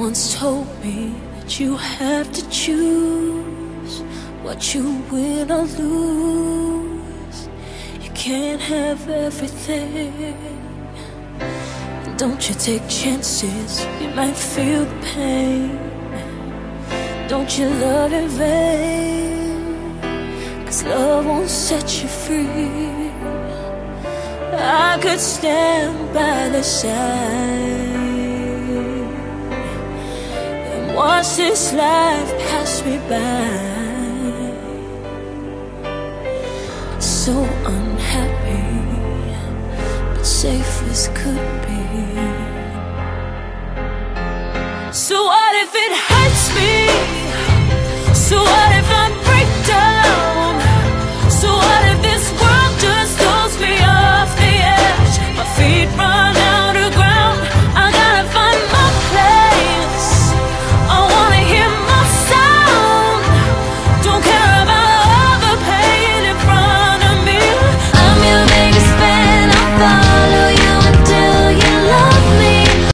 once told me that you have to choose what you win or lose. You can't have everything. Don't you take chances, you might feel the pain. Don't you love in vain, 'cause love won't set you free. I could stand by the side and watch this life pass me by. So unhappy, but safe as could be. So what if it hurts me? So what